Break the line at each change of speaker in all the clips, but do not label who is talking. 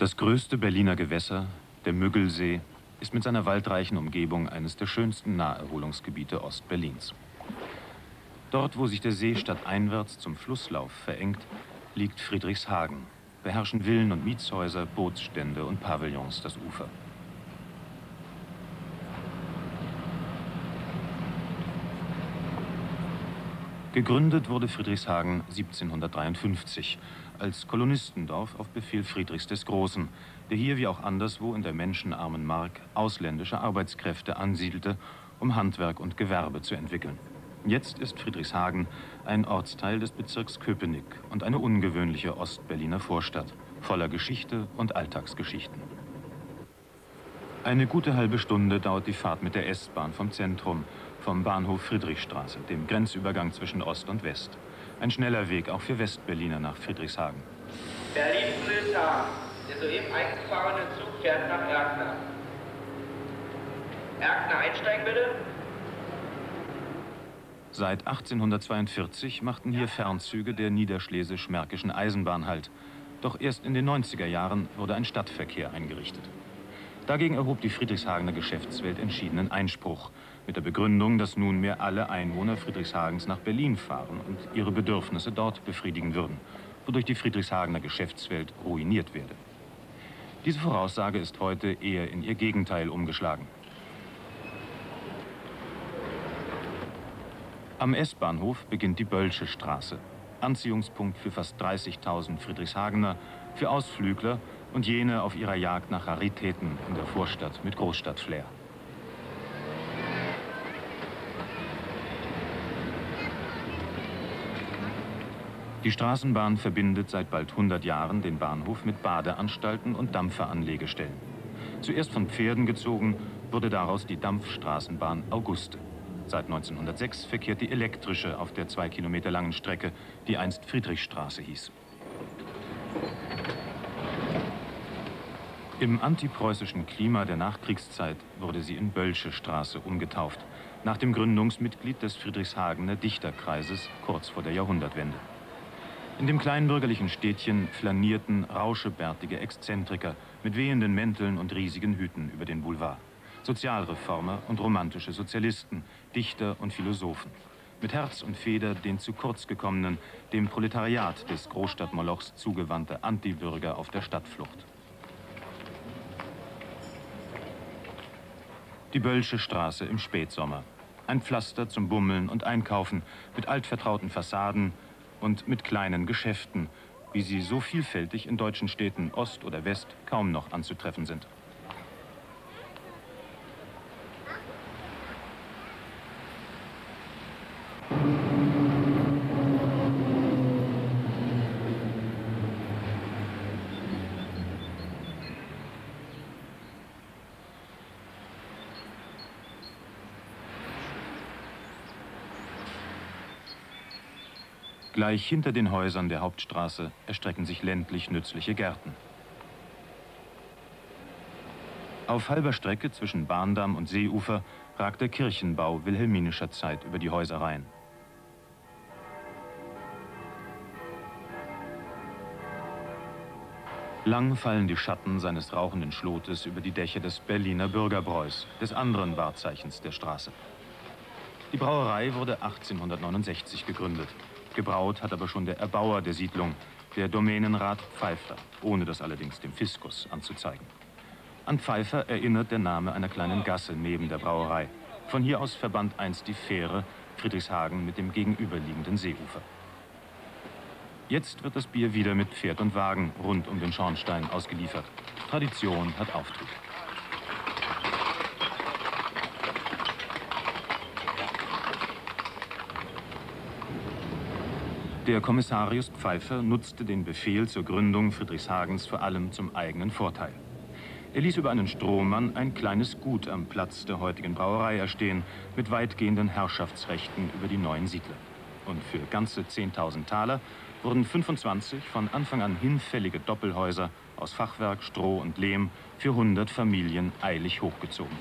Das größte Berliner Gewässer, der Müggelsee, ist mit seiner waldreichen Umgebung eines der schönsten Naherholungsgebiete Ostberlins. Dort, wo sich der See stadteinwärts zum Flusslauf verengt, liegt Friedrichshagen. Beherrschen Villen und Mietshäuser, Bootsstände und Pavillons das Ufer. Gegründet wurde Friedrichshagen 1753 als Kolonistendorf auf Befehl Friedrichs des Großen, der hier wie auch anderswo in der menschenarmen Mark ausländische Arbeitskräfte ansiedelte, um Handwerk und Gewerbe zu entwickeln. Jetzt ist Friedrichshagen ein Ortsteil des Bezirks Köpenick und eine ungewöhnliche Ostberliner Vorstadt, voller Geschichte und Alltagsgeschichten. Eine gute halbe Stunde dauert die Fahrt mit der S-Bahn vom Zentrum, vom Bahnhof Friedrichstraße, dem Grenzübergang zwischen Ost und West. Ein schneller Weg auch für Westberliner nach Friedrichshagen.
Berlin-Friedrichshagen. Der soeben eingefahrene Zug fährt nach Erkner. Erkner, einsteigen bitte.
Seit 1842 machten hier Fernzüge der Niederschlesisch-Märkischen Eisenbahn Halt. Doch erst in den 90er Jahren wurde ein Stadtverkehr eingerichtet. Dagegen erhob die Friedrichshagener Geschäftswelt entschiedenen Einspruch, mit der Begründung, dass nunmehr alle Einwohner Friedrichshagens nach Berlin fahren und ihre Bedürfnisse dort befriedigen würden, wodurch die Friedrichshagener Geschäftswelt ruiniert werde. Diese Voraussage ist heute eher in ihr Gegenteil umgeschlagen. Am S-Bahnhof beginnt die Böllsche Straße, Anziehungspunkt für fast 30.000 Friedrichshagener, für Ausflügler und jene auf ihrer Jagd nach Raritäten in der Vorstadt mit Großstadtflair. Die Straßenbahn verbindet seit bald 100 Jahren den Bahnhof mit Badeanstalten und Dampferanlegestellen. Zuerst von Pferden gezogen, wurde daraus die Dampfstraßenbahn Auguste. Seit 1906 verkehrt die elektrische auf der 2 Kilometer langen Strecke, die einst Friedrichstraße hieß. Im antipreußischen Klima der Nachkriegszeit wurde sie in Böllsche Straße umgetauft, nach dem Gründungsmitglied des Friedrichshagener Dichterkreises kurz vor der Jahrhundertwende. In dem kleinbürgerlichen Städtchen flanierten rauschebärtige Exzentriker mit wehenden Mänteln und riesigen Hüten über den Boulevard. Sozialreformer und romantische Sozialisten, Dichter und Philosophen. Mit Herz und Feder den zu kurz gekommenen, dem Proletariat des Großstadtmolochs zugewandte Antibürger auf der Stadtflucht. Die Böllsche Straße im Spätsommer. Ein Pflaster zum Bummeln und Einkaufen mit altvertrauten Fassaden und mit kleinen Geschäften, wie sie so vielfältig in deutschen Städten Ost oder West kaum noch anzutreffen sind. Gleich hinter den Häusern der Hauptstraße erstrecken sich ländlich nützliche Gärten. Auf halber Strecke zwischen Bahndamm und Seeufer ragt der Kirchenbau wilhelminischer Zeit über die Häuserreihen. Lang fallen die Schatten seines rauchenden Schlotes über die Dächer des Berliner Bürgerbräus, des anderen Wahrzeichens der Straße. Die Brauerei wurde 1869 gegründet. Gebraut hat aber schon der Erbauer der Siedlung, der Domänenrat Pfeiffer, ohne das allerdings dem Fiskus anzuzeigen. An Pfeiffer erinnert der Name einer kleinen Gasse neben der Brauerei. Von hier aus verband einst die Fähre Friedrichshagen mit dem gegenüberliegenden Seeufer. Jetzt wird das Bier wieder mit Pferd und Wagen rund um den Schornstein ausgeliefert. Tradition hat Auftrieb. Der Kommissarius Pfeiffer nutzte den Befehl zur Gründung Friedrichshagens vor allem zum eigenen Vorteil. Er ließ über einen Strohmann ein kleines Gut am Platz der heutigen Brauerei erstehen, mit weitgehenden Herrschaftsrechten über die neuen Siedler. Und für ganze 10.000 Taler wurden 25 von Anfang an hinfällige Doppelhäuser aus Fachwerk, Stroh und Lehm für 100 Familien eilig hochgezogen.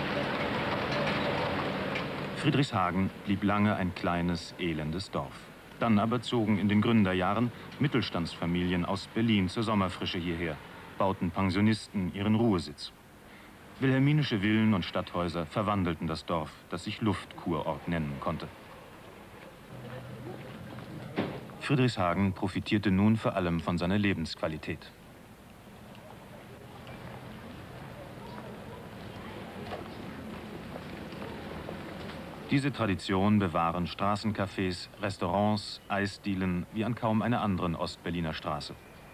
Friedrichshagen blieb lange ein kleines, elendes Dorf. Dann aber zogen in den Gründerjahren Mittelstandsfamilien aus Berlin zur Sommerfrische hierher, bauten Pensionisten ihren Ruhesitz. Wilhelminische Villen und Stadthäuser verwandelten das Dorf, das sich Luftkurort nennen konnte. Friedrichshagen profitierte nun vor allem von seiner Lebensqualität. Diese Tradition bewahren Straßencafés, Restaurants, Eisdielen wie an kaum einer anderen Ostberliner Straße.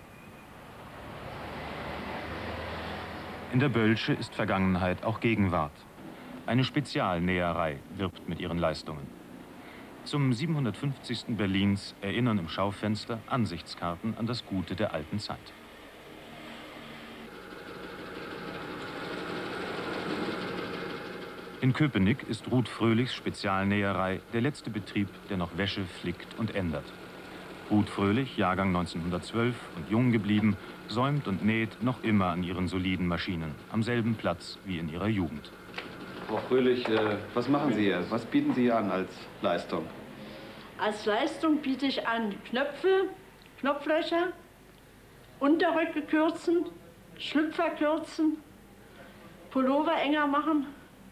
In der Bölsche ist Vergangenheit auch Gegenwart. Eine Spezialnäherei wirbt mit ihren Leistungen. Zum 750. Berlins erinnern im Schaufenster Ansichtskarten an das Gute der alten Zeit. In Köpenick ist Ruth Fröhlichs Spezialnäherei der letzte Betrieb, der noch Wäsche flickt und ändert. Ruth Fröhlich, Jahrgang 1912 und jung geblieben, säumt und näht noch immer an ihren soliden Maschinen, am selben Platz wie in ihrer Jugend.
Frau Fröhlich, was machen Sie hier? Was bieten Sie an als Leistung?
Als Leistung biete ich an Knöpfe, Knopflöcher, Unterröcke kürzen, Schlüpfer kürzen, Pullover enger machen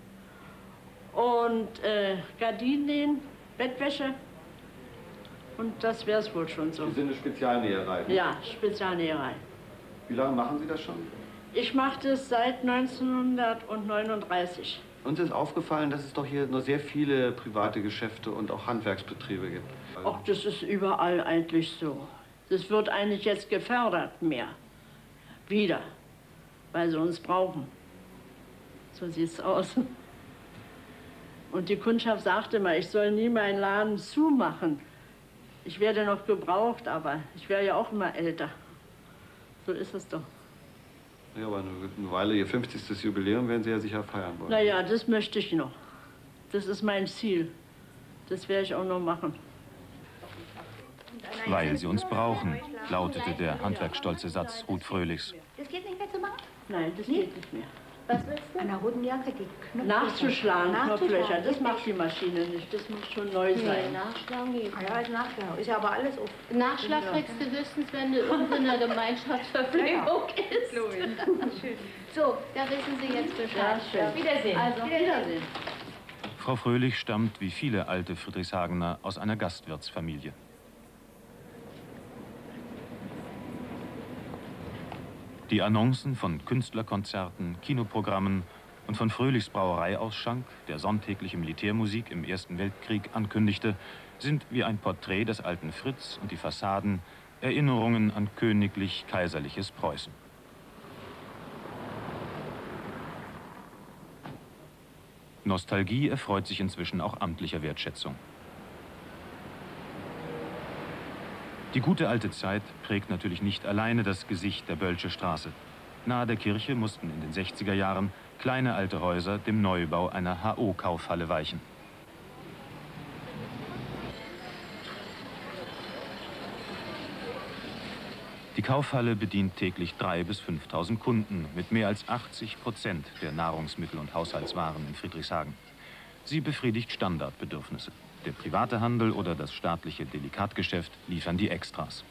und Gardinen nähen, Bettwäsche. Und das wäre es wohl schon so.
Sie sind eine Spezialnäherei?
Ja, Spezialnäherei.
Wie lange machen Sie das schon?
Ich mache das seit 1939.
Uns ist aufgefallen, dass es doch hier nur sehr viele private Geschäfte und auch Handwerksbetriebe gibt.
Ach, das ist überall eigentlich so. Das wird eigentlich jetzt gefördert mehr. Wieder. Weil sie uns brauchen. So sieht's aus. Und die Kundschaft sagte immer, ich soll nie meinen Laden zumachen. Ich werde noch gebraucht, aber ich werde ja auch immer älter. So ist es doch.
Ja, aber eine Weile, Ihr 50. Jubiläum werden Sie ja sicher feiern wollen.
Naja, das möchte ich noch. Das ist mein Ziel. Das werde ich auch noch machen.
Weil sie uns brauchen, lautete der handwerksstolze Satz Ruth Fröhlichs.
Das geht nicht mehr zu machen?
Nein, das geht nicht mehr.
Was willst du? An der roten Jacke die Knöpfe.
Nachzuschlagen, Knopflöcher, das macht die Maschine nicht. Das muss schon neu sein.
Nee, Nachschlagen geht. Ja, als Nachschlag. Ist ja aber alles auf.
Nachschlag kriegst du höchstens, wenn du irgendwo in der Gemeinschaftsverpflegung ist. So, da wissen Sie jetzt Bescheid.
Ja, schön.
Wiedersehen.
Also, Wiedersehen.
Frau Fröhlich stammt wie viele alte Friedrichshagener aus einer Gastwirtsfamilie. Die Annoncen von Künstlerkonzerten, Kinoprogrammen und von Fröhlichs Brauereiausschank, der sonntägliche Militärmusik im Ersten Weltkrieg ankündigte, sind wie ein Porträt des alten Fritz und die Fassaden Erinnerungen an königlich-kaiserliches Preußen. Nostalgie erfreut sich inzwischen auch amtlicher Wertschätzung. Die gute alte Zeit prägt natürlich nicht alleine das Gesicht der Bölsche Straße. Nahe der Kirche mussten in den 60er Jahren kleine alte Häuser dem Neubau einer HO-Kaufhalle weichen. Die Kaufhalle bedient täglich 3.000 bis 5.000 Kunden mit mehr als 80% der Nahrungsmittel- und Haushaltswaren in Friedrichshagen. Sie befriedigt Standardbedürfnisse. Der private Handel oder das staatliche Delikatgeschäft liefern die Extras.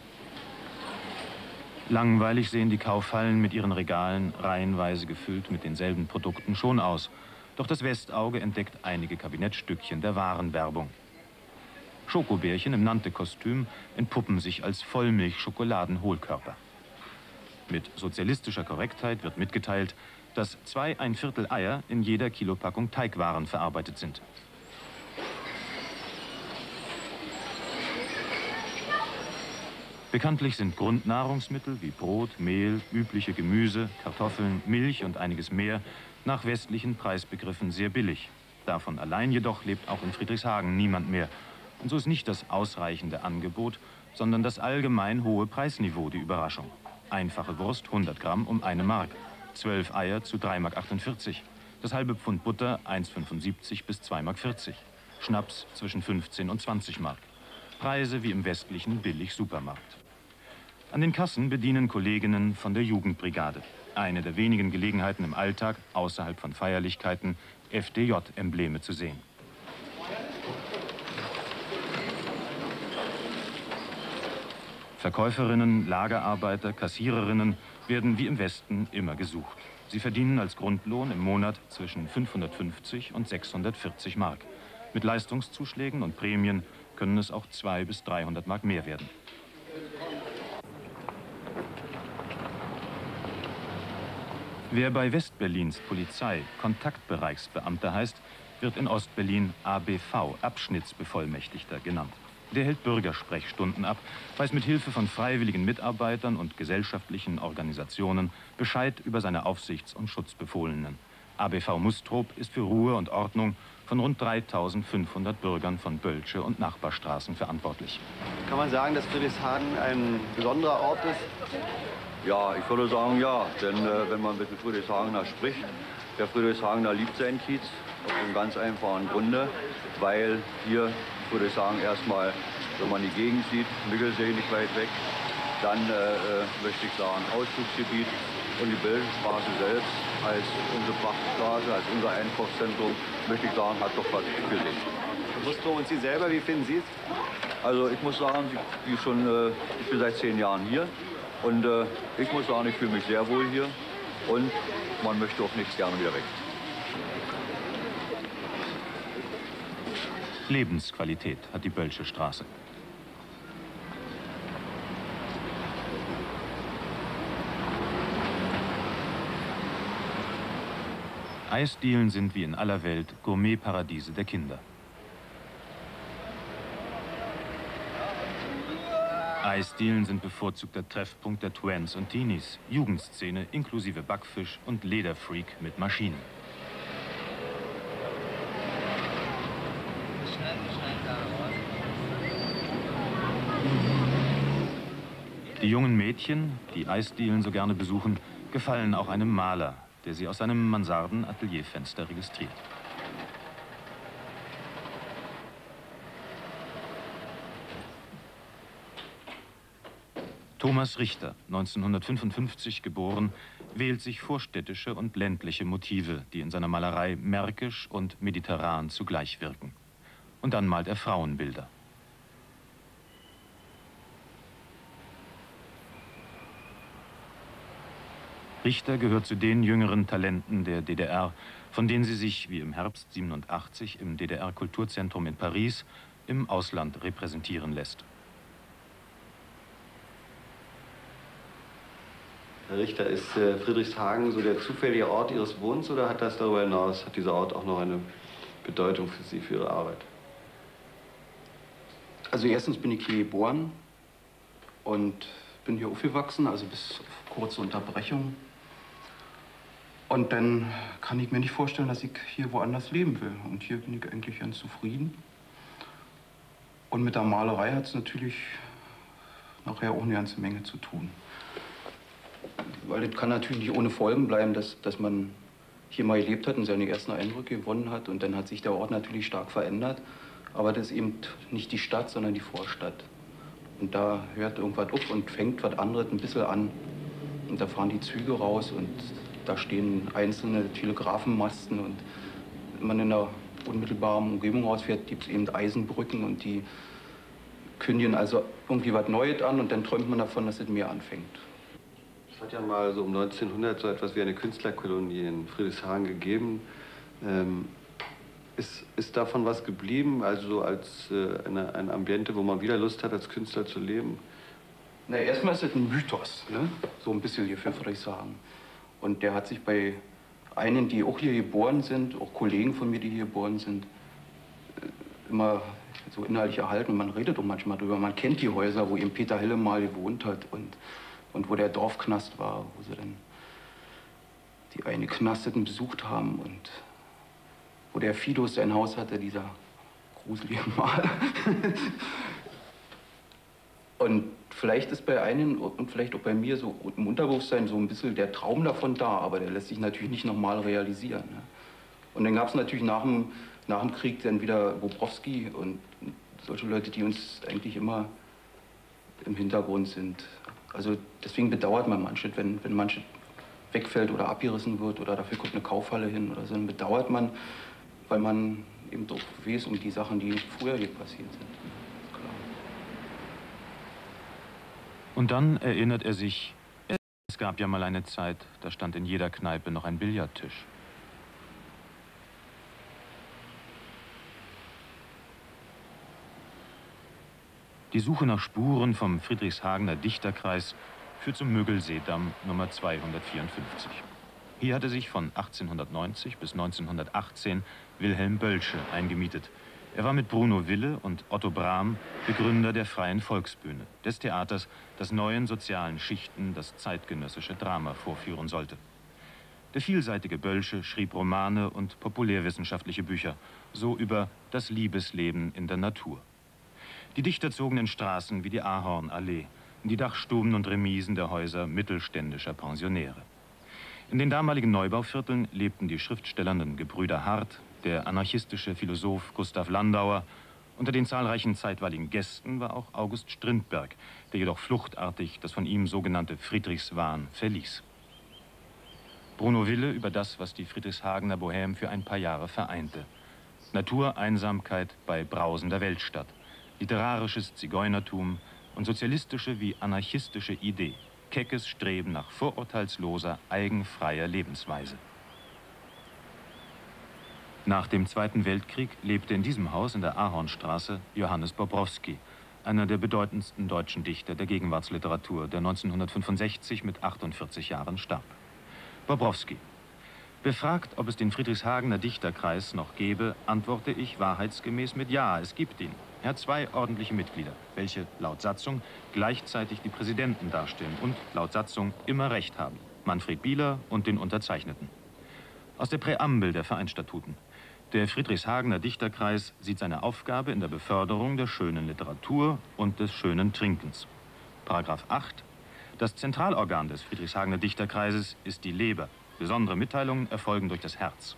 Langweilig sehen die Kaufhallen mit ihren Regalen, reihenweise gefüllt mit denselben Produkten, schon aus. Doch das Westauge entdeckt einige Kabinettstückchen der Warenwerbung. Schokobärchen im Nante-Kostüm entpuppen sich als Vollmilch-Schokoladen-Hohlkörper. Mit sozialistischer Korrektheit wird mitgeteilt, dass 2¼ Eier in jeder Kilopackung Teigwaren verarbeitet sind. Bekanntlich sind Grundnahrungsmittel wie Brot, Mehl, übliche Gemüse, Kartoffeln, Milch und einiges mehr nach westlichen Preisbegriffen sehr billig. Davon allein jedoch lebt auch in Friedrichshagen niemand mehr. Und so ist nicht das ausreichende Angebot, sondern das allgemein hohe Preisniveau die Überraschung. Einfache Wurst 100 Gramm um 1 Mark, 12 Eier zu 3,48 Mark, das halbe Pfund Butter 1,75 bis 2,40 Mark, Schnaps zwischen 15 und 20 Mark. Preise wie im westlichen Billig-Supermarkt. An den Kassen bedienen Kolleginnen von der Jugendbrigade. Eine der wenigen Gelegenheiten im Alltag, außerhalb von Feierlichkeiten, FDJ-Embleme zu sehen. Verkäuferinnen, Lagerarbeiter, Kassiererinnen werden wie im Westen immer gesucht. Sie verdienen als Grundlohn im Monat zwischen 550 und 640 Mark. Mit Leistungszuschlägen und Prämien können es auch 200 bis 300 Mark mehr werden. Wer bei Westberlins Polizei Kontaktbereichsbeamter heißt, wird in Ostberlin ABV, Abschnittsbevollmächtigter, genannt. Der hält Bürgersprechstunden ab, weiß mit Hilfe von freiwilligen Mitarbeitern und gesellschaftlichen Organisationen Bescheid über seine Aufsichts- und Schutzbefohlenen. ABV Mustrop ist für Ruhe und Ordnung von rund 3500 Bürgern von Bölsche und Nachbarstraßen verantwortlich.
Kann man sagen, dass Friedrichshagen ein besonderer Ort ist?
Ja, ich würde sagen ja, denn wenn man mit dem Friedrichshagener spricht, der Friedrichshagener liebt seinen Kiez aus einem ganz einfachen Grunde, weil hier, würde ich sagen, erstmal, wenn man die Gegend sieht, Miggelsee nicht weit weg, dann möchte ich sagen Ausflugsgebiet und die Belsenstraße selbst als unsere Prachtstraße, als unser Einkaufszentrum, möchte ich sagen, hat doch was für sich.
Mustrop und Sie selber, wie finden Sie es?
Also ich muss sagen, ich bin seit 10 Jahren hier. Und ich muss sagen, ich fühle mich sehr wohl hier und man möchte auch nicht gerne wieder weg.
Lebensqualität hat die Bölsche Straße. Eisdielen sind wie in aller Welt Gourmetparadiese der Kinder. Eisdielen sind bevorzugter Treffpunkt der Twents und Teenies, Jugendszene inklusive Backfisch und Lederfreak mit Maschinen. Die jungen Mädchen, die Eisdielen so gerne besuchen, gefallen auch einem Maler, der sie aus seinem Mansarden-Atelierfenster registriert. Thomas Richter, 1955 geboren, wählt sich vorstädtische und ländliche Motive, die in seiner Malerei märkisch und mediterran zugleich wirken. Und dann malt er Frauenbilder. Richter gehört zu den jüngeren Talenten der DDR, von denen sie sich, wie im Herbst 87 im DDR-Kulturzentrum in Paris, im Ausland repräsentieren lässt.
Herr Richter, ist Friedrichshagen so der zufällige Ort Ihres Wohnens oder hat das darüber hinaus, hat dieser Ort auch noch eine Bedeutung für Sie, für Ihre Arbeit?
Also erstens bin ich hier geboren und bin hier aufgewachsen, also bis auf kurze Unterbrechung. Und dann kann ich mir nicht vorstellen, dass ich hier woanders leben will. Und hier bin ich eigentlich ganz zufrieden. Und mit der Malerei hat es natürlich nachher auch eine ganze Menge zu tun. Weil das kann natürlich nicht ohne Folgen bleiben, dass man hier mal gelebt hat und seine ersten Eindrücke gewonnen hat. Und dann hat sich der Ort natürlich stark verändert. Aber das ist eben nicht die Stadt, sondern die Vorstadt. Und da hört irgendwas auf und fängt was anderes ein bisschen an. Und da fahren die Züge raus und da stehen einzelne Telegrafenmasten. Und wenn man in der unmittelbaren Umgebung rausfährt, gibt es eben Eisenbrücken und die kündigen also irgendwie was Neues an und dann träumt man davon, dass es mehr anfängt.
Es hat ja mal so um 1900 so etwas wie eine Künstlerkolonie in Friedrichshagen gegeben. Ist davon was geblieben, also so als ein Ambiente, wo man wieder Lust hat, als Künstler zu leben?
Na, erstmal ist es ein Mythos, ne? So ein bisschen hier für Friedrichshagen. Und der hat sich bei einigen, die auch hier geboren sind, auch Kollegen von mir, die hier geboren sind, immer so inhaltlich erhalten. Und man redet auch manchmal drüber. Man kennt die Häuser, wo eben Peter Hille mal gewohnt hat und wo der Dorfknast war, wo sie dann die eine Knasteten besucht haben und wo der Fidus sein Haus hatte, dieser gruselige Maler. Und vielleicht ist bei einigen und vielleicht auch bei mir so im Unterbewusstsein so ein bisschen der Traum davon da, aber der lässt sich natürlich nicht nochmal realisieren. Ne? Und dann gab es natürlich nach dem Krieg dann wieder Bobrowski und solche Leute, die uns eigentlich immer im Hintergrund sind. Also deswegen bedauert man manches, wenn manches wegfällt oder abgerissen wird oder dafür kommt eine Kaufhalle hin oder so, dann bedauert man, weil man eben doch weiß um die Sachen, die früher hier passiert sind. Klar.
Und dann erinnert er sich, es gab ja mal eine Zeit, da stand in jeder Kneipe noch ein Billardtisch. Die Suche nach Spuren vom Friedrichshagener Dichterkreis führt zum Müggelseedamm Nummer 254. Hier hatte sich von 1890 bis 1918 Wilhelm Bölsche eingemietet. Er war mit Bruno Wille und Otto Brahm Begründer der Freien Volksbühne, des Theaters, das neuen sozialen Schichten das zeitgenössische Drama vorführen sollte. Der vielseitige Bölsche schrieb Romane und populärwissenschaftliche Bücher, so über das Liebesleben in der Natur. Die Dichter zogen in Straßen wie die Ahornallee, in die Dachstuben und Remisen der Häuser mittelständischer Pensionäre. In den damaligen Neubauvierteln lebten die schriftstellernden Gebrüder Hart, der anarchistische Philosoph Gustav Landauer. Unter den zahlreichen zeitweiligen Gästen war auch August Strindberg, der jedoch fluchtartig das von ihm sogenannte Friedrichswahn verließ. Bruno Wille über das, was die Friedrichshagener Bohème für ein paar Jahre vereinte. Natureinsamkeit bei brausender Weltstadt, literarisches Zigeunertum und sozialistische wie anarchistische Idee, keckes Streben nach vorurteilsloser, eigenfreier Lebensweise. Nach dem Zweiten Weltkrieg lebte in diesem Haus in der Ahornstraße Johannes Bobrowski, einer der bedeutendsten deutschen Dichter der Gegenwartsliteratur, der 1965 mit 48 Jahren starb. Bobrowski: Befragt, ob es den Friedrichshagener Dichterkreis noch gäbe, antworte ich wahrheitsgemäß mit Ja, es gibt ihn. Er hat 2 ordentliche Mitglieder, welche laut Satzung gleichzeitig die Präsidenten darstellen und laut Satzung immer Recht haben. Manfred Bieler und den Unterzeichneten. Aus der Präambel der Vereinsstatuten. Der Friedrichshagener Dichterkreis sieht seine Aufgabe in der Beförderung der schönen Literatur und des schönen Trinkens. Paragraph 8. Das Zentralorgan des Friedrichshagener Dichterkreises ist die Leber. Besondere Mitteilungen erfolgen durch das Herz.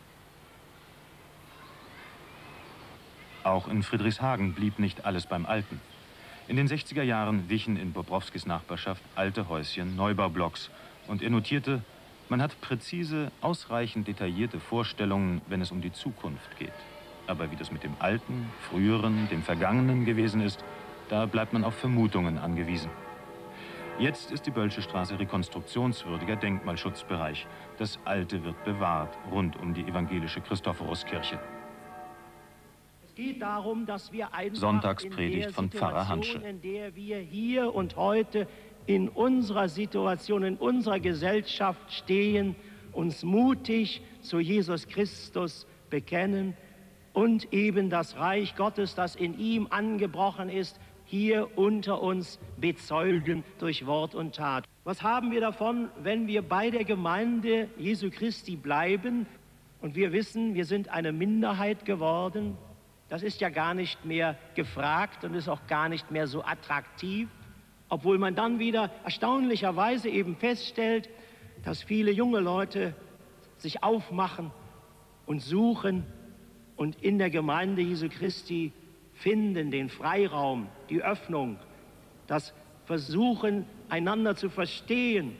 Auch in Friedrichshagen blieb nicht alles beim Alten. In den 60er Jahren wichen in Bobrowskis Nachbarschaft alte Häuschen Neubaublocks und er notierte, man hat präzise, ausreichend detaillierte Vorstellungen, wenn es um die Zukunft geht. Aber wie das mit dem Alten, Früheren, dem Vergangenen gewesen ist, da bleibt man auf Vermutungen angewiesen. Jetzt ist die Bölsche Straße rekonstruktionswürdiger Denkmalschutzbereich. Das Alte wird bewahrt, rund um die evangelische Christophoruskirche.
Es geht darum, dass wir einfach
Sonntagspredigt von Pfarrer Hansche.
In der wir hier und heute in unserer Situation, in unserer Gesellschaft stehen, uns mutig zu Jesus Christus bekennen und eben das Reich Gottes, das in ihm angebrochen ist, hier unter uns bezeugen durch Wort und Tat. Was haben wir davon, wenn wir bei der Gemeinde Jesu Christi bleiben und wir wissen, wir sind eine Minderheit geworden? Das ist ja gar nicht mehr gefragt und ist auch gar nicht mehr so attraktiv, obwohl man dann wieder erstaunlicherweise eben feststellt, dass viele junge Leute sich aufmachen und suchen und in der Gemeinde Jesu Christi finden den Freiraum, die Öffnung, das Versuchen, einander zu verstehen.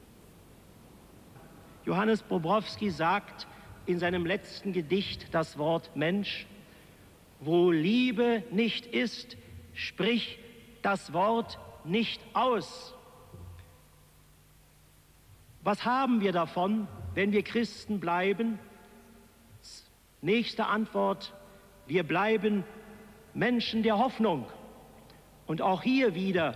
Johannes Bobrowski sagt in seinem letzten Gedicht das Wort Mensch: Wo Liebe nicht ist, sprich das Wort nicht aus. Was haben wir davon, wenn wir Christen bleiben? Nächste Antwort: Wir bleiben Menschen der Hoffnung. Und auch hier wieder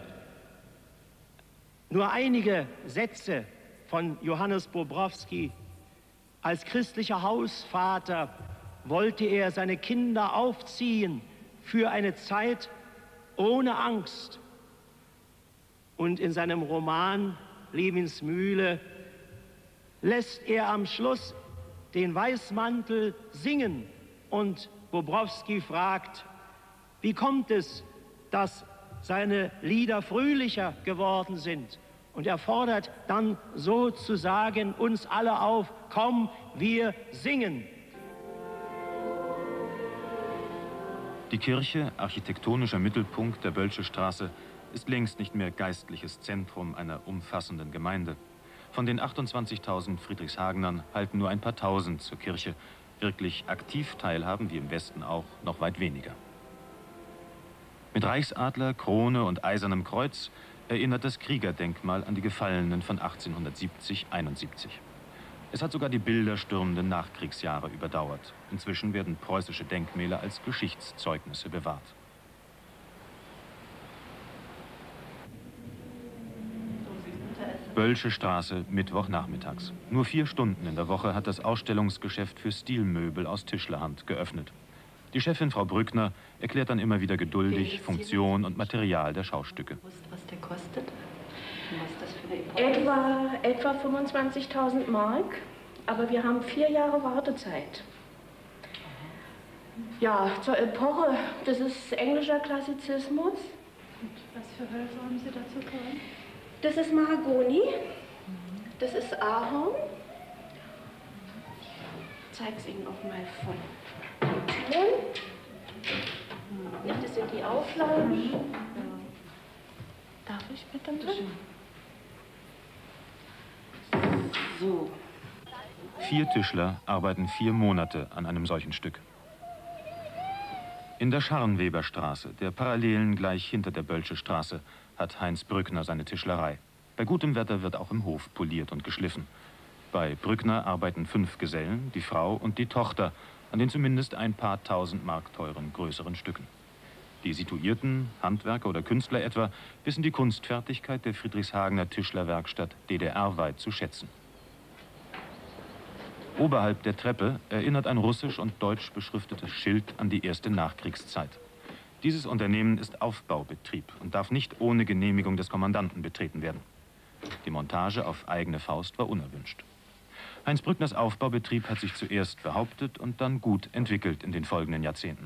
nur einige Sätze von Johannes Bobrowski. Als christlicher Hausvater wollte er seine Kinder aufziehen für eine Zeit ohne Angst. Und in seinem Roman Levins Mühle lässt er am Schluss den Weißmantel singen. Und Bobrowski fragt, wie kommt es, dass seine Lieder fröhlicher geworden sind? Und er fordert dann sozusagen uns alle auf, komm, wir singen.
Die Kirche, architektonischer Mittelpunkt der Bölsche Straße, ist längst nicht mehr geistliches Zentrum einer umfassenden Gemeinde. Von den 28.000 Friedrichshagenern halten nur ein paar Tausend zur Kirche. Wirklich aktiv teilhaben, wie im Westen auch, noch weit weniger. Mit Reichsadler, Krone und Eisernem Kreuz erinnert das Kriegerdenkmal an die Gefallenen von 1870-71. Es hat sogar die bilderstürmenden Nachkriegsjahre überdauert. Inzwischen werden preußische Denkmäler als Geschichtszeugnisse bewahrt. Böllsche Straße, Mittwochnachmittags. Nur 4 Stunden in der Woche hat das Ausstellungsgeschäft für Stilmöbel aus Tischlerhand geöffnet. Die Chefin, Frau Brückner, erklärt dann immer wieder geduldig Funktion und Material der Schaustücke.
Was der kostet? Was das für eine
Etwa 25.000 Mark, aber wir haben 4 Jahre Wartezeit. Ja, zur Epoche, das ist englischer Klassizismus.
Und was für Hölzer haben Sie dazu gehabt?
Das ist Mahagoni, das ist Ahorn. Ich zeige es Ihnen auch mal von Ton. Ja, das sind die Auflagen. Darf ich bitte mal? So.
4 Tischler arbeiten 4 Monate an einem solchen Stück. In der Scharnweberstraße, der Parallelen gleich hinter der Böllsche Straße, hat Heinz Brückner seine Tischlerei. Bei gutem Wetter wird auch im Hof poliert und geschliffen. Bei Brückner arbeiten 5 Gesellen, die Frau und die Tochter, an den zumindest ein paar 1000 Mark teuren größeren Stücken. Die situierten Handwerker oder Künstler etwa wissen die Kunstfertigkeit der Friedrichshagener Tischlerwerkstatt DDR-weit zu schätzen. Oberhalb der Treppe erinnert ein russisch und deutsch beschriftetes Schild an die erste Nachkriegszeit. Dieses Unternehmen ist Aufbaubetrieb und darf nicht ohne Genehmigung des Kommandanten betreten werden. Die Montage auf eigene Faust war unerwünscht. Heinz Brückners Aufbaubetrieb hat sich zuerst behauptet und dann gut entwickelt in den folgenden Jahrzehnten.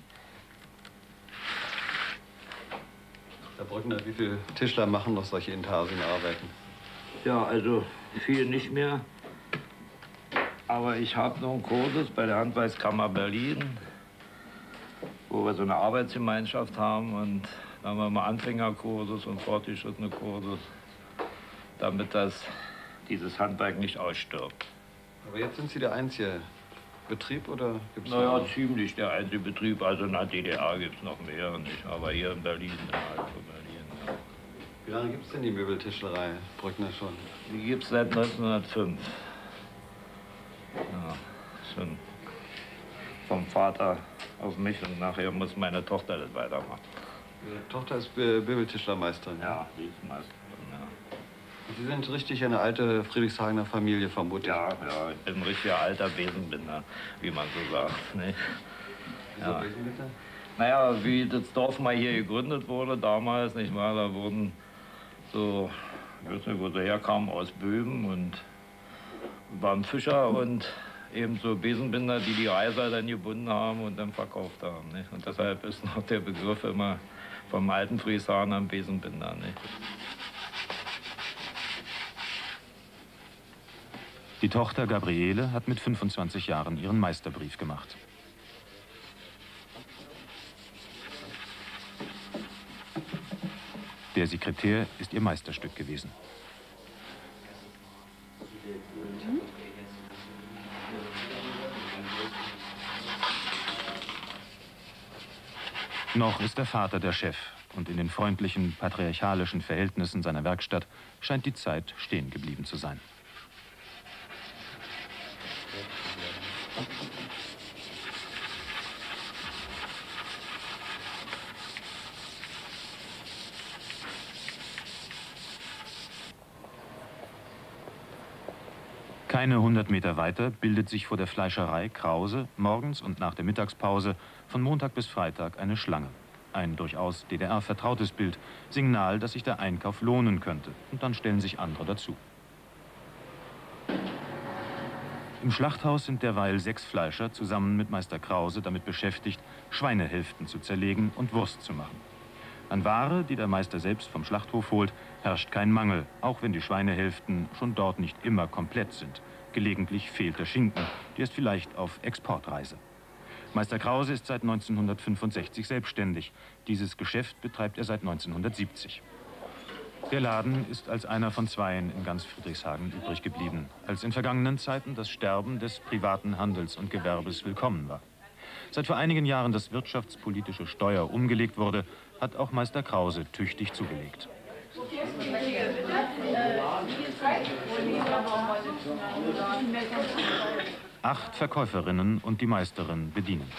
Herr Brückner, wie viele Tischler machen noch solche Intarsienarbeiten?
Ja, also viel nicht mehr. Aber ich habe noch einen Kursus bei der Handwerkskammer Berlin, wo wir so eine Arbeitsgemeinschaft haben. Und da haben wir mal Anfängerkursus und fortgeschrittene Kursus, damit dieses Handwerk nicht ausstirbt.
Aber jetzt sind Sie der einzige Betrieb oder gibt es
Naja, ziemlich der einzige Betrieb. Also in der DDR gibt es noch mehr, nicht? Aber hier in Berlin, innerhalb von Berlin. Ja.
Wie lange gibt es denn die Möbeltischlerei, Brückner, schon?
Die gibt es seit 1905. Ja, schon vom Vater auf mich und nachher muss meine Tochter das weitermachen.
Ihre Tochter ist Möbeltischlermeisterin?
Ja, die ist Meisterin, ja.
Sie sind richtig eine alte Friedrichshagener Familie, vermutlich?
Ja, ja, ich bin ein richtiger alter Besenbinder, wie man so sagt. Ne?
Wieso
Ja.
Besenbinder?
Naja, wie das Dorf mal hier gegründet wurde damals, nicht wahr, da wurden so, ich weiß nicht, wo sie herkamen, aus Böhmen und waren Fischer und eben so Besenbinder, die Reiser dann gebunden haben und dann verkauft haben. Nicht? Und deshalb ist noch der Begriff immer vom alten Frieshagener Besenbinder. Nicht?
Die Tochter Gabriele hat mit 25 Jahren ihren Meisterbrief gemacht. Der Sekretär ist ihr Meisterstück gewesen. Noch ist der Vater der Chef und in den freundlichen, patriarchalischen Verhältnissen seiner Werkstatt scheint die Zeit stehen geblieben zu sein. Keine 100 Meter weiter bildet sich vor der Fleischerei Krause morgens und nach der Mittagspause von Montag bis Freitag eine Schlange. Ein durchaus DDR-vertrautes Bild, Signal, dass sich der Einkauf lohnen könnte. Und dann stellen sich andere dazu. Im Schlachthaus sind derweil 6 Fleischer zusammen mit Meister Krause damit beschäftigt, Schweinehälften zu zerlegen und Wurst zu machen. An Ware, die der Meister selbst vom Schlachthof holt, herrscht kein Mangel, auch wenn die Schweinehälften schon dort nicht immer komplett sind. Gelegentlich fehlt der Schinken, der ist vielleicht auf Exportreise. Meister Krause ist seit 1965 selbstständig. Dieses Geschäft betreibt er seit 1970. Der Laden ist als einer von 2 in ganz Friedrichshagen übrig geblieben, als in vergangenen Zeiten das Sterben des privaten Handels und Gewerbes willkommen war. Seit vor einigen Jahren das wirtschaftspolitische Steuer umgelegt wurde, hat auch Meister Krause tüchtig zugelegt. 8 Verkäuferinnen und die Meisterin bedienen.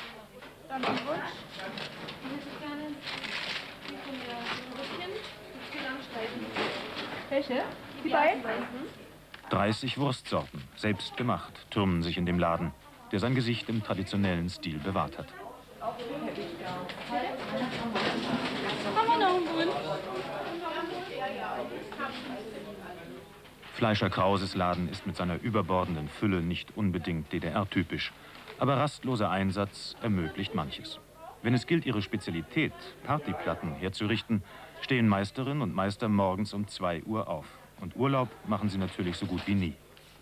Welche? Die beiden?
30 Wurstsorten, selbst gemacht, türmen sich in dem Laden, der sein Gesicht im traditionellen Stil bewahrt hat.
Haben wir noch einen Grund?
Fleischer Krauses Laden ist mit seiner überbordenden Fülle nicht unbedingt DDR-typisch, aber rastloser Einsatz ermöglicht manches. Wenn es gilt, ihre Spezialität, Partyplatten, herzurichten, stehen Meisterinnen und Meister morgens um 2 Uhr auf. Und Urlaub machen sie natürlich so gut wie nie.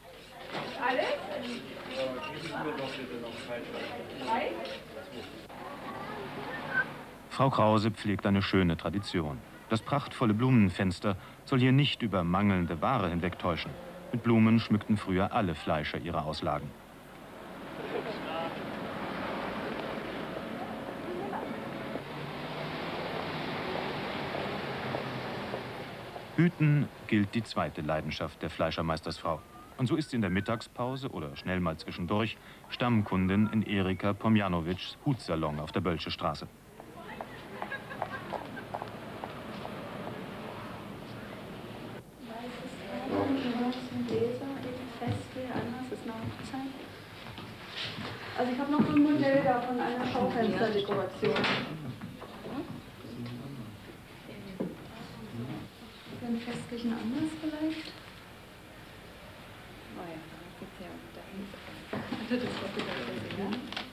Frau Krause pflegt eine schöne Tradition. Das prachtvolle Blumenfenster soll hier nicht über mangelnde Ware hinwegtäuschen. Mit Blumen schmückten früher alle Fleischer ihre Auslagen. Hüten gilt die zweite Leidenschaft der Fleischermeistersfrau. Und so ist sie in der Mittagspause oder schnell mal zwischendurch Stammkundin in Erika Pomjanovics Hutsalon auf der Bölsche Straße.
Also ich habe noch so ein Modell da von einer Schaufensterdekoration. Für einen festlichen Anlass vielleicht? Oh ja, das ist ja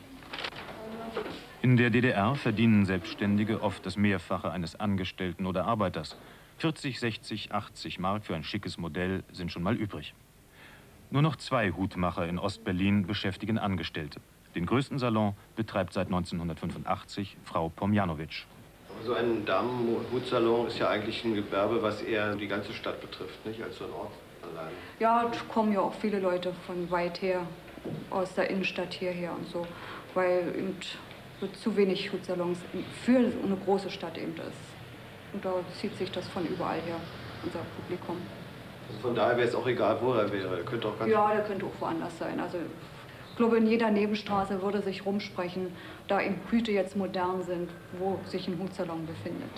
In der DDR verdienen Selbstständige oft das Mehrfache eines Angestellten oder Arbeiters. 40, 60, 80 Mark für ein schickes Modell sind schon mal übrig. Nur noch 2 Hutmacher in Ostberlin beschäftigen Angestellte. Den größten Salon betreibt seit 1985 Frau Pomjanovic.
So ein Damenhutsalon ist ja eigentlich ein Gewerbe, was eher die ganze Stadt betrifft, nicht als so ein Ort allein.
Ja, da kommen ja auch viele Leute von weit her, aus der Innenstadt hierher und so, weil eben so zu wenig Hutsalons für eine große Stadt eben ist. Und da zieht sich das von überall her, unser Publikum.
Also von daher wäre es auch egal, wo er wäre. Er könnte auch ganz
ja, der könnte auch woanders sein. Also ich glaube, in jeder Nebenstraße würde sich rumsprechen, da eben Hüte jetzt modern sind, wo sich ein Hutsalon befindet.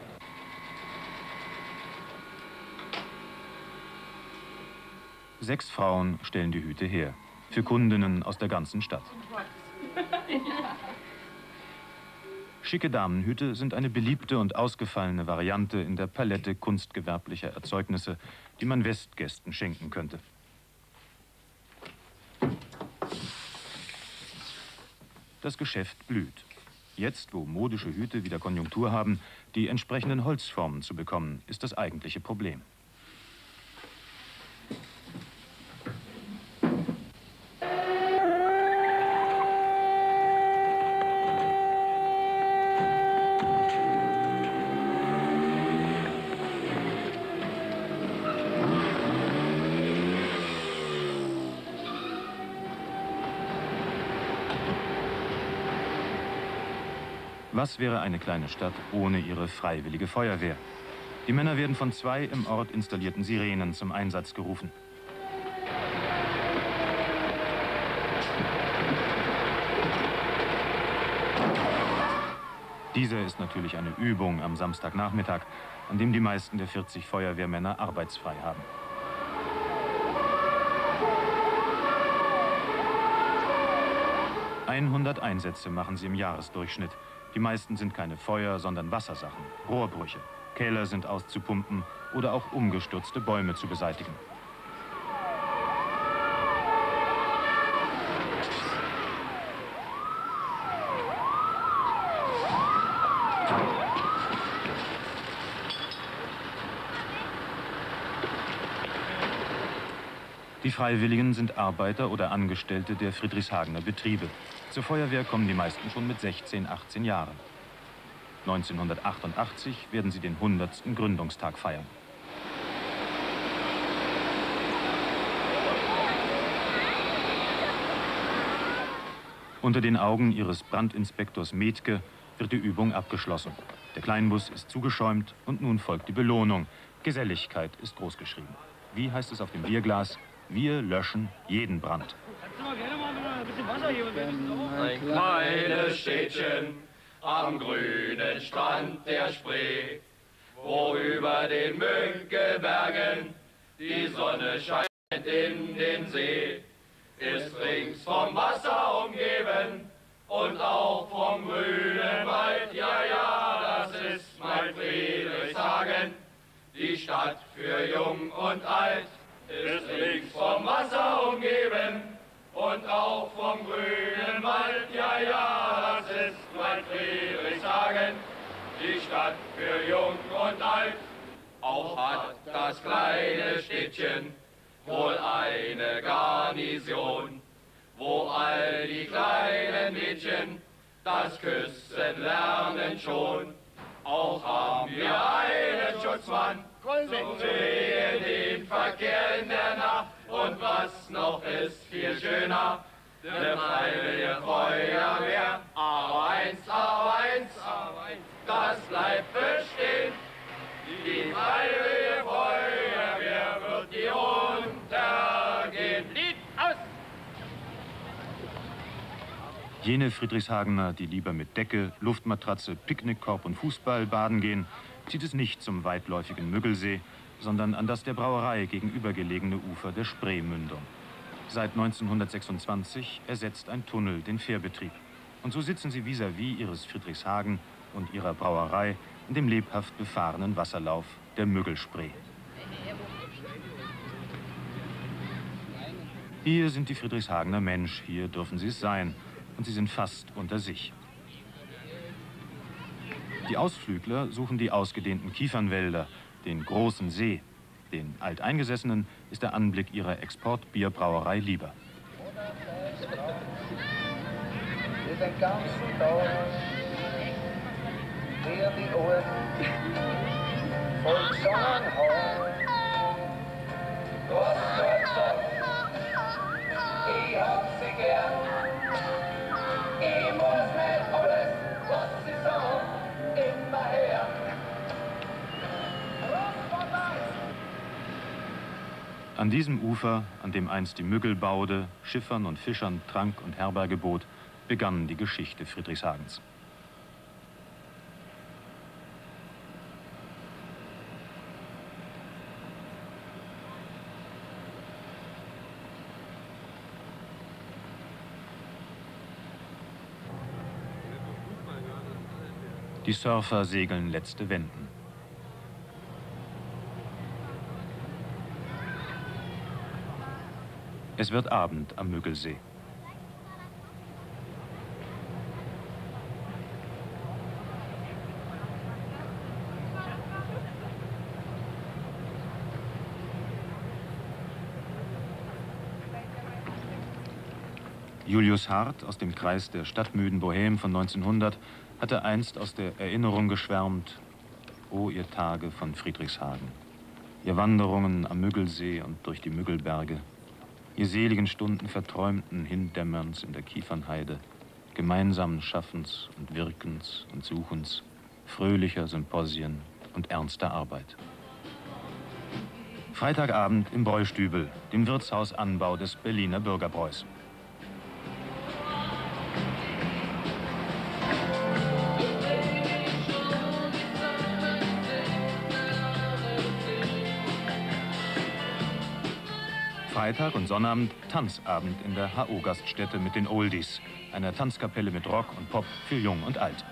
Sechs Frauen stellen die Hüte her, für Kundinnen aus der ganzen Stadt. Schicke Damenhüte sind eine beliebte und ausgefallene Variante in der Palette kunstgewerblicher Erzeugnisse, die man Westgästen schenken könnte. Das Geschäft blüht. Jetzt, wo modische Hüte wieder Konjunktur haben, die entsprechenden Holzformen zu bekommen, ist das eigentliche Problem. Was wäre eine kleine Stadt ohne ihre freiwillige Feuerwehr? Die Männer werden von 2 im Ort installierten Sirenen zum Einsatz gerufen. Dieser ist natürlich eine Übung am Samstagnachmittag, an dem die meisten der 40 Feuerwehrmänner arbeitsfrei haben. ...100 Einsätze machen sie im Jahresdurchschnitt. Die meisten sind keine Feuer, sondern Wassersachen, Rohrbrüche. Keller sind auszupumpen oder auch umgestürzte Bäume zu beseitigen. Die Freiwilligen sind Arbeiter oder Angestellte der Friedrichshagener Betriebe. Zur Feuerwehr kommen die meisten schon mit 16, 18 Jahren. 1988 werden sie den 100. Gründungstag feiern. Unter den Augen ihres Brandinspektors Metke wird die Übung abgeschlossen. Der Kleinbus ist zugeschäumt und nun folgt die Belohnung. Geselligkeit ist großgeschrieben. Wie heißt es auf dem Bierglas? Wir löschen jeden Brand.
Ein kleines Städtchen am grünen Strand der Spree, wo über den Mönckebergen die Sonne scheint in den See, ist rings vom Wasser umgeben und auch vom grünen Wald. Ja, ja, das ist mein Friedrichshagen, die Stadt für Jung und Alt, ist rings vom Wasser umgeben und auch vom grünen Wald. Ja, ja, das ist mein Friedrichshagen, die Stadt für Jung und Alt. Auch hat das kleine Städtchen wohl eine Garnison, wo all die kleinen Mädchen das Küssen lernen schon. Auch haben wir einen Schutzmann gegen den Verkehr in der Nacht. Und was noch ist viel schöner, eine freiwillige Feuerwehr. Aber eins, das bleibt bestehen. Die freiwillige Feuerwehr wird nie untergehen. Lied aus!
Jene Friedrichshagener, die lieber mit Decke, Luftmatratze, Picknickkorb und Fußball baden gehen, zieht es nicht zum weitläufigen Müggelsee, sondern an das der Brauerei gegenübergelegene Ufer der Spreemündung. Seit 1926 ersetzt ein Tunnel den Fährbetrieb. Und so sitzen sie vis-à-vis ihres Friedrichshagen und ihrer Brauerei in dem lebhaft befahrenen Wasserlauf der Müggelspree. Hier sind die Friedrichshagener Mensch, hier dürfen sie es sein. Und sie sind fast unter sich. Die Ausflügler suchen die ausgedehnten Kiefernwälder, den großen See. Den Alteingesessenen ist der Anblick ihrer Exportbierbrauerei lieber.
Den ganzen Tag der die Ohren voll gesungen haben. Was soll's sein? Ich hab sie gern. Ich muss nicht alles, was sie sagen, immer her.
An diesem Ufer, an dem einst die Müggel baude, Schiffern und Fischern Trank und Herberge bot, begann die Geschichte Friedrichshagens. Die Surfer segeln letzte Wenden. Es wird Abend am Müggelsee. Julius Hart aus dem Kreis der stadtmüden Bohème von 1900 hatte einst aus der Erinnerung geschwärmt: O ihr Tage von Friedrichshagen, ihr Wanderungen am Müggelsee und durch die Müggelberge, ihr seligen Stunden verträumten Hindämmerns in der Kiefernheide, gemeinsamen Schaffens und Wirkens und Suchens, fröhlicher Symposien und ernster Arbeit. Freitagabend im Bräustübel, dem Wirtshausanbau des Berliner Bürgerbräus. Freitag und Sonnabend Tanzabend in der HO-Gaststätte mit den Oldies, einer Tanzkapelle mit Rock und Pop für Jung und Alt.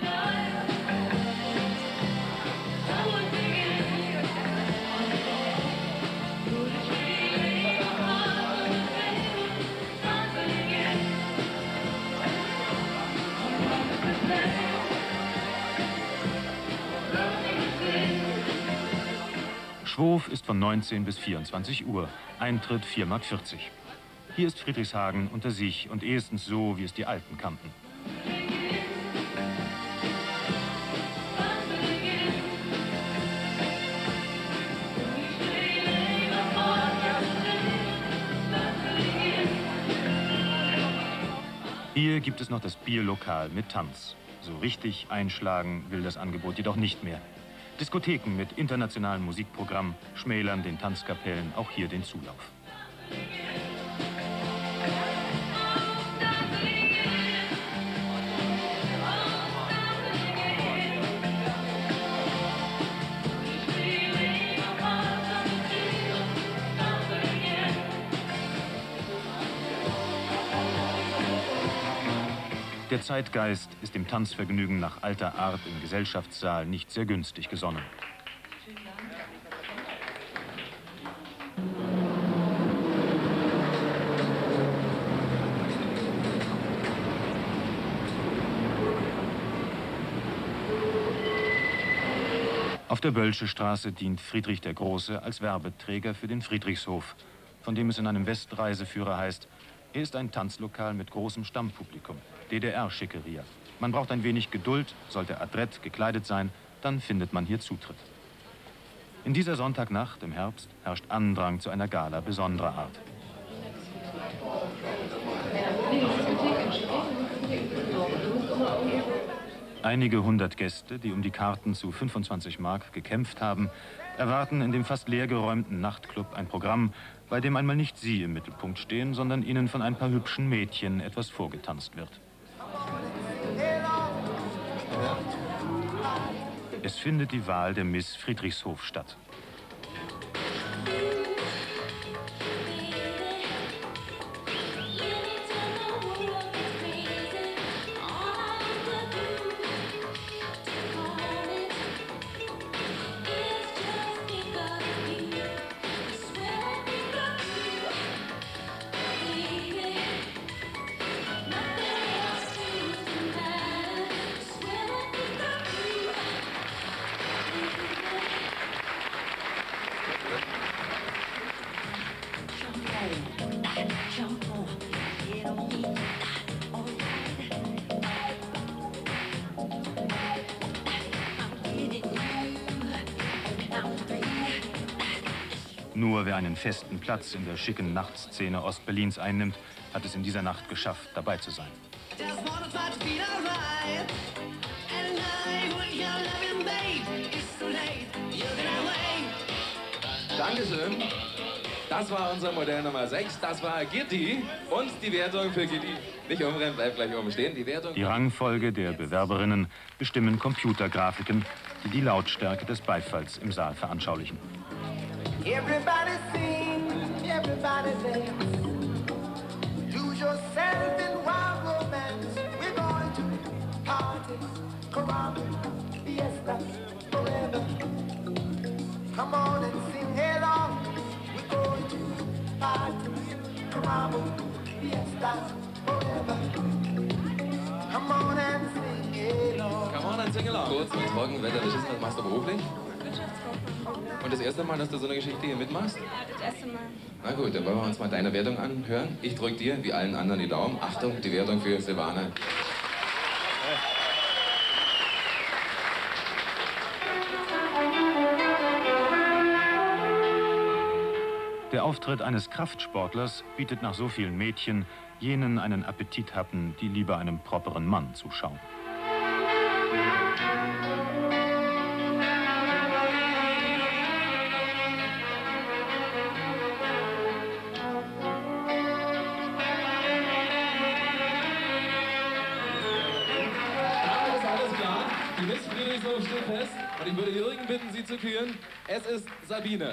Schwof ist von 19 bis 24 Uhr. Eintritt 4,40 Mark. Hier ist Friedrichshagen unter sich und ehestens so, wie es die Alten kannten. Hier gibt es noch das Bierlokal mit Tanz. So richtig einschlagen will das Angebot jedoch nicht mehr. Diskotheken mit internationalem Musikprogramm schmälern den Tanzkapellen auch hier den Zulauf. Der Zeitgeist ist dem Tanzvergnügen nach alter Art im Gesellschaftssaal nicht sehr günstig gesonnen. Auf der Bölsche Straße dient Friedrich der Große als Werbeträger für den Friedrichshof, von dem es in einem Westreiseführer heißt, er ist ein Tanzlokal mit großem Stammpublikum, DDR-Schickeria. Man braucht ein wenig Geduld, sollte adrett gekleidet sein, dann findet man hier Zutritt. In dieser Sonntagnacht im Herbst herrscht Andrang zu einer Gala besonderer Art. Einige hundert Gäste, die um die Karten zu 25 Mark gekämpft haben, erwarten in dem fast leergeräumten Nachtclub ein Programm, bei dem einmal nicht sie im Mittelpunkt stehen, sondern ihnen von ein paar hübschen Mädchen etwas vorgetanzt wird. Es findet die Wahl der Miss Friedrichshof statt. Nur wer einen festen Platz in der schicken Nachtszene Ostberlins einnimmt, hat es in dieser Nacht geschafft, dabei zu sein.
Dankeschön. Das war unser Modell Nummer 6. Das war Gitti. Und die Wertung für Gitti. Nicht umrennen, bleibt gleich oben stehen.
Die Rangfolge der Bewerberinnen bestimmen Computergrafiken, die die Lautstärke des Beifalls im Saal veranschaulichen.
Everybody sing, everybody dance. Lose yourself in wild romance. We're going to parties, caramba, fiestas, forever. Come on and sing along. We're going to parties, caramba, fiestas, forever. Come on and sing along.
Come on and sing along. Kurz und trocken, wetterlich ist, was machst du beruflich? Und das erste Mal, dass du so eine Geschichte hier mitmachst?
Ja, das erste Mal.
Na gut, dann wollen wir uns mal deine Wertung anhören. Ich drücke dir, wie allen anderen, die Daumen. Achtung, die Wertung für Silvana.
Der Auftritt eines Kraftsportlers bietet nach so vielen Mädchen jenen einen Appetit hatten, die lieber einem properen Mann zuschauen.
Die Miss Friedrichshof steht fest und ich würde Jürgen bitten, sie zu küren. Es ist Sabine.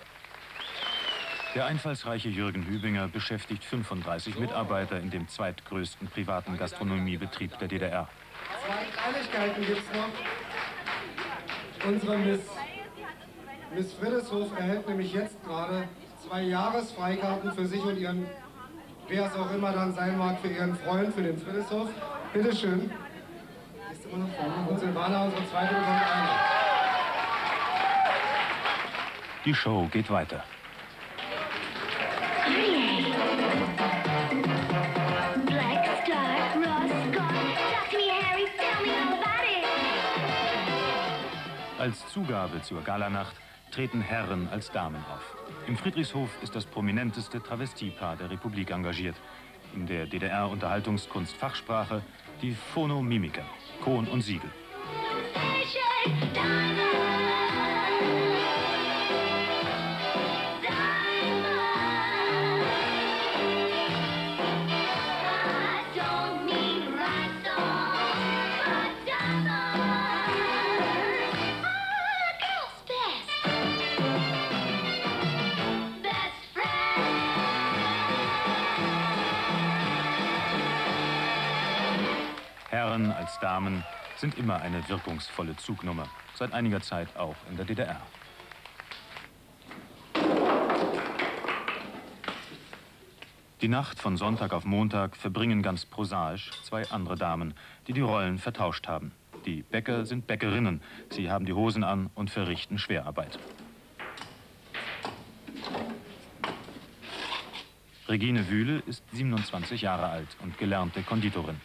Der einfallsreiche Jürgen Hübinger beschäftigt 35 Mitarbeiter in dem zweitgrößten privaten Gastronomiebetrieb der DDR.
Zwei Kleinigkeiten gibt es noch. Unsere Miss Friedrichshof erhält nämlich jetzt gerade 2 Jahresfreikarten für sich und ihren, wer es auch immer dann sein mag, für ihren Freund, für den Friedrichshof. Bitte schön. Ist immer noch vorne. Und Silvana, unsere zweite, bekommt eine.
Die Show geht weiter. Als Zugabe zur Galanacht treten Herren als Damen auf. Im Friedrichshof ist das prominenteste Travestiepaar der Republik engagiert. In der DDR-Unterhaltungskunst-Fachsprache die Phonomimiker, Kohn und Siegel.
Station,
Herren als Damen sind immer eine wirkungsvolle Zugnummer. Seit einiger Zeit auch in der DDR. Die Nacht von Sonntag auf Montag verbringen ganz prosaisch zwei andere Damen, die die Rollen vertauscht haben. Die Bäcker sind Bäckerinnen. Sie haben die Hosen an und verrichten Schwerarbeit. Regine Wühle ist 27 Jahre alt und gelernte Konditorin.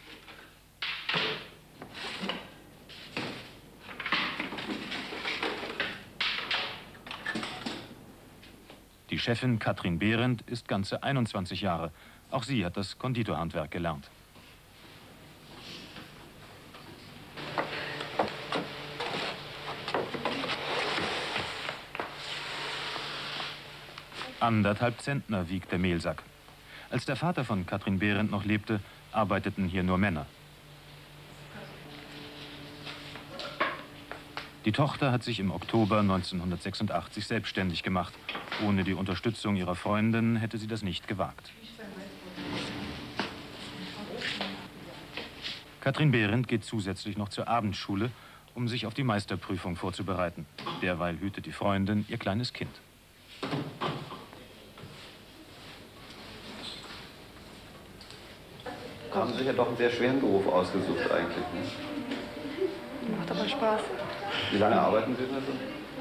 Die Chefin Katrin Behrendt ist ganze 21 Jahre. Auch sie hat das Konditorhandwerk gelernt. Anderthalb Zentner wiegt der Mehlsack. Als der Vater von Katrin Behrendt noch lebte, arbeiteten hier nur Männer. Die Tochter hat sich im Oktober 1986 selbstständig gemacht. Ohne die Unterstützung ihrer Freundin hätte sie das nicht gewagt. Katrin Behrendt geht zusätzlich noch zur Abendschule, um sich auf die Meisterprüfung vorzubereiten. Derweil hütet die Freundin ihr kleines Kind.
Haben Sie sich ja doch einen sehr schweren Beruf ausgesucht eigentlich. Ne?
Macht aber Spaß.
Wie lange arbeiten Sie denn so?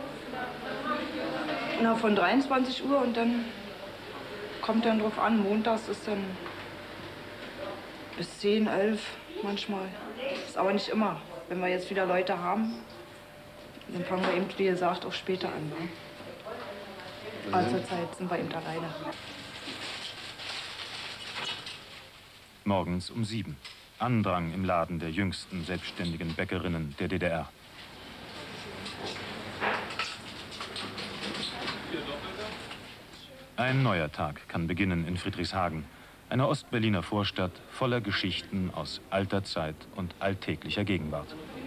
Na, von 23 Uhr und dann kommt dann drauf an. Montags ist dann bis 10, 11 manchmal. Ist aber nicht immer. Wenn wir jetzt wieder Leute haben, dann fangen wir eben, wie gesagt, auch später an. Ne? Aber zur Zeit sind wir eben alleine.
Morgens um 7. Andrang im Laden der jüngsten selbstständigen Bäckerinnen der DDR. Ein neuer Tag kann beginnen in Friedrichshagen, einer Ostberliner Vorstadt voller Geschichten aus alter Zeit und alltäglicher Gegenwart.